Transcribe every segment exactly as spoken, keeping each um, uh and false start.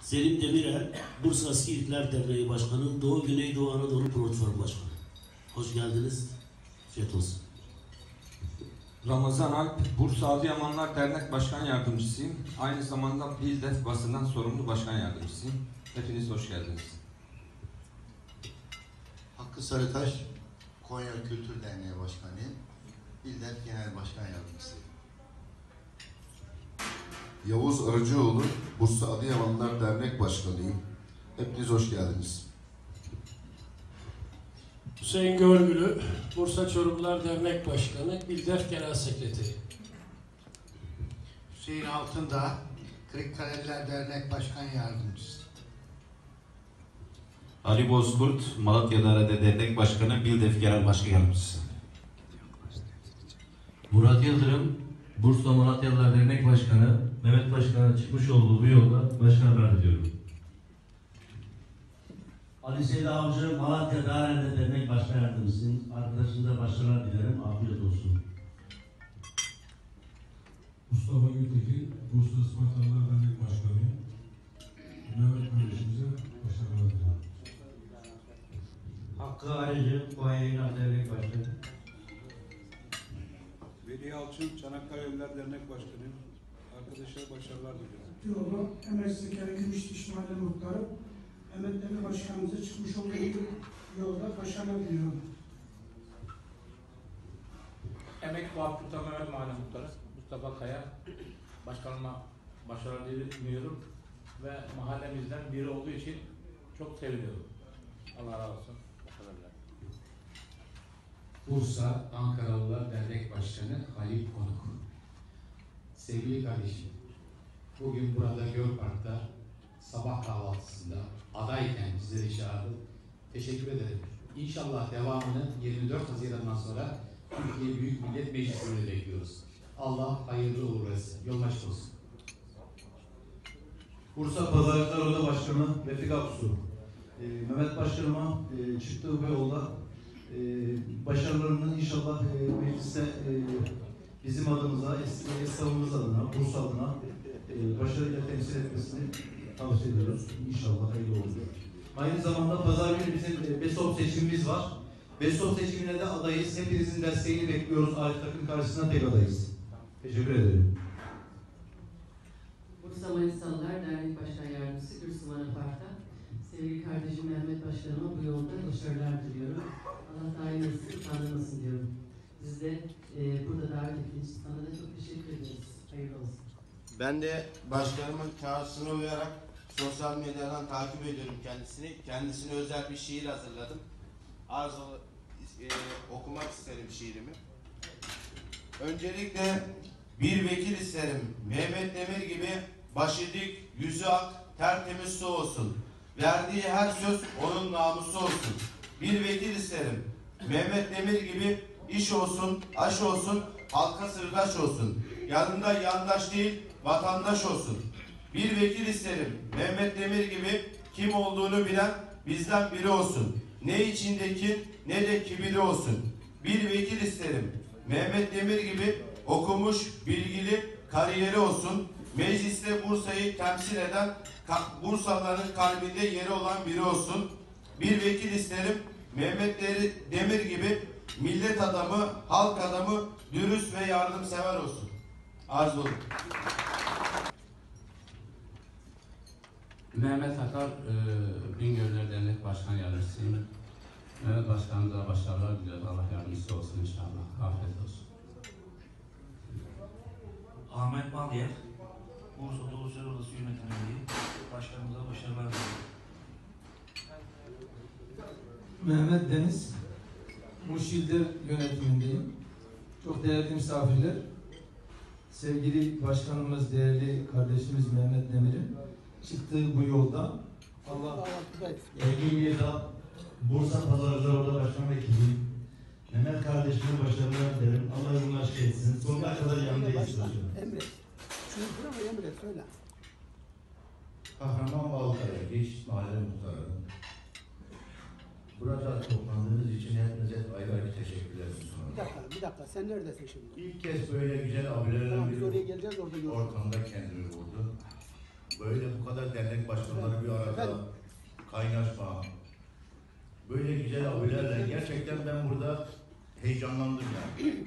Selim Demirel, Bursa Siirtler Derneği Başkanı, Doğu Güneydoğu Anadolu Platformu Başkanı. Hoş geldiniz. Afiyet olsun. Ramazan Alp, Bursa Adıyamanlar Dernek Başkan Yardımcısıyım. Aynı zamanda Bildef basından sorumlu başkan yardımcısıyım. Hepiniz hoş geldiniz. Hakkı Sarıtaş, Konya Kültür Derneği Başkanıyım. Bildef Genel Başkan Yardımcısıyım. Yavuz Arıcıoğlu, Bursa Adıyamanlar Dernek Başkanıyım. Hepiniz hoş geldiniz. Hüseyin Görgülü, Bursa Çorumlular Dernek Başkanı, Bildef Genel Sekreteri. Hüseyin Altındağ, Kırıklareliler Dernek Başkan Yardımcısı. Ali Bozkurt, Malatya Darede Dernek Başkanı, Bildef Genel Başkan Yardımcısı. Murat Yıldırım, Bursa Malatyalılar Dernek Başkanı, Mehmet Başkan'a çıkmış olduğu bu yolda başkanlar ediyorum. Ali Seyit Avcı, Malatya Darede Dernek Başkan Yardımcısıyım. Arkadaşınıza başarılar dilerim. Afiyet olsun. Mustafa Gültekin, Bursa Ispartalılar Dernek Başkanıyım. Mehmet kardeşimize başarılar dilerim. Hakkı Arıcı, Konya Dernek Başkanı. Veli Yalçın, Çanakkale'liler Dernek Başkanıyım. Arkadaşlara başarılar diliyorum. Yolu Emersizlik Gümüş Diş Mahalle Muhtarı, Mehmet Demir Başkanımıza çıkmış olduğu yolda başarılar diliyorum. Emek Fuat Kurtar Mehmet Mahalle Muhtarı, Mustafa Kaya, başkanıma başarılar diliyorum ve mahallemizden biri olduğu için çok seviniyorum. Allah razı olsun. Başarılar. Bursa Ankaralılar Dernek Başkanı Halil Konuk. Sevgili kardeşim, bugün burada Gölpark'ta sabah kahvaltısında adayken bizleri çağırdı. Teşekkür ederim. İnşallah devamını yirmi dört Haziran'dan sonra Türkiye Büyük Millet Meclisi'nde bekliyoruz. Allah hayırlı uğurlu etsin. Yolun açık olsun. Bursa Pazarcılar Oda Başkanı Refik Aksu. Ee, Mehmet Başkanıma e, çıktığı bu yolda e, başarılarını inşallah e, mecliste e, bizim adımıza, esnafımız adına, Bursa adına e, başarıyla temsil etmesini tavsiye ediyoruz. İnşallah hayırlı olur. Aynı zamanda pazar günü bizim e, BESOP seçimimiz var. BESOP seçimine de adayız. Hepinizin desteğini bekliyoruz. Arif Takım karşısında tek adayız. Teşekkür ederim. Bursa Manisalılar Dernek Başkan Yardımcısı Gürsüm Anapart'ta sevgili kardeşim Mehmet Başkanıma bu yolda başarılar diliyorum. Allah daim etsin, tanımasın diyorum. Siz de e, burada davet ettiğiniz için sana da çok teşekkür ederiz. Hayırlı olsun. Ben de başkanımın çağrısına uyarak sosyal medyadan takip ediyorum kendisini. Kendisine özel bir şiir hazırladım. Arzulu e, okumak isterim şiirimi. Öncelikle bir vekil isterim. Mehmet Demir gibi başı dik, yüzü ak, tertemiz su olsun. Verdiği her söz onun namusu olsun. Bir vekil isterim. Mehmet Demir gibi iş olsun, aş olsun, halka sırdaş olsun. Yanında yandaş değil, vatandaş olsun. Bir vekil isterim. Mehmet Demir gibi kim olduğunu bilen bizden biri olsun. Ne içindeki ne de kibiri olsun. Bir vekil isterim. Mehmet Demir gibi okumuş, bilgili, kariyeri olsun. Mecliste Bursa'yı temsil eden, Bursalıların kalbinde yeri olan biri olsun. Bir vekil isterim. Mehmet Demir gibi millet adamı, halk adamı, dürüst ve yardımsever olsun. Arzu olun. Mehmet Akar, e, Bingöl'ler Dernek Başkan Yardımcısıyım. Mehmet Başkanımıza başarılar diliyorum. Allah yardımcısı olsun inşallah. Afiyet olsun. Ahmet Malyer, Bursa Dolusya Odası Yönetim Üyeliği. Başkanımıza başarılar diliyorum. Mehmet Deniz, Muşilder yönetimindeyim. Çok değerli misafirler, sevgili başkanımız, değerli kardeşimiz Mehmet Demir'in çıktığı bu yolda Allah elli yılda Bursa Pazarcılar Oda Başkanı Vekiliyim. Mehmet kardeşime başarılar dilerim. Allah yolunu açık etsin. Sonuna kadar yanındayız. Emre, şunu bırak Emre, söyle. Kahramanmağlı Geç Mahalle Muhtarı. Burada toplandığınız için hepinize ayrı ayrı teşekkürler sunuyorum. Bir dakika, bir dakika. Sen neredesin şimdi? İlk kez böyle güzel abilerle tamam, biz oraya bir geleceğiz, orada görüşürüz. ortamda kendimi buldum. böyle bu kadar dernek başkanları bir arada kaynaşma, böyle güzel abilerle gerçekten ben burada heyecanlandım yani.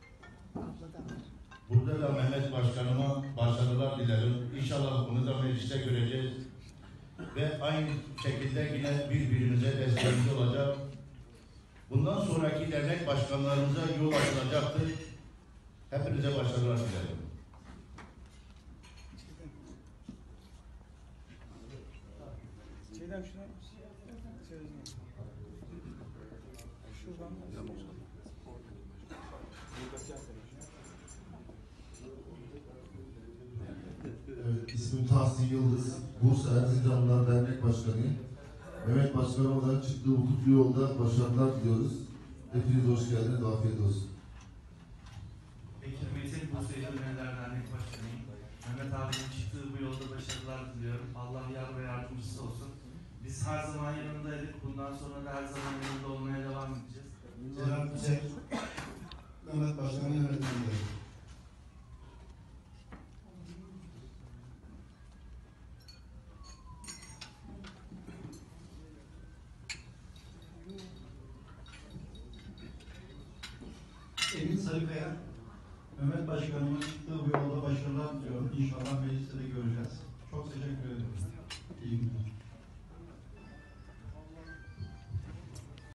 Burada da Mehmet Başkanıma başarılar dilerim. İnşallah bunu da mecliste göreceğiz. Ve aynı şekilde yine birbirimize destekçi olacak. Bundan sonraki dernek başkanlarımıza yol açılacaktır. Hepinize başarılar dilerim. Şeyden şuna şuradan Evet, ismim Tahsin Yıldız, Bursa Erzincanlılar Dernek Başkanıyım. Mehmet Başkanıma da çıktığı bu kutlu yolda başarılar diliyoruz. Hepiniz hoş geldiniz, afiyet olsun. Bekir Metin, Bursa Edirneler Dernek Başkanıyım. Mehmet abinin çıktığı bu yolda başarılar diliyorum. Allah yar ve yardımcısı olsun. Biz her zaman yanındaydık. Bundan sonra da her zaman yanında olmaya devam edeceğiz. Cenab-ı Hüseyin, Mehmet Başkan'ın yönetiminde. Emin Sarıkaya, Mehmet Başkanımın çıktığı bu yolda başarılar diliyorum. İnşallah mecliste de göreceğiz. Çok teşekkür ederim. İyi günler.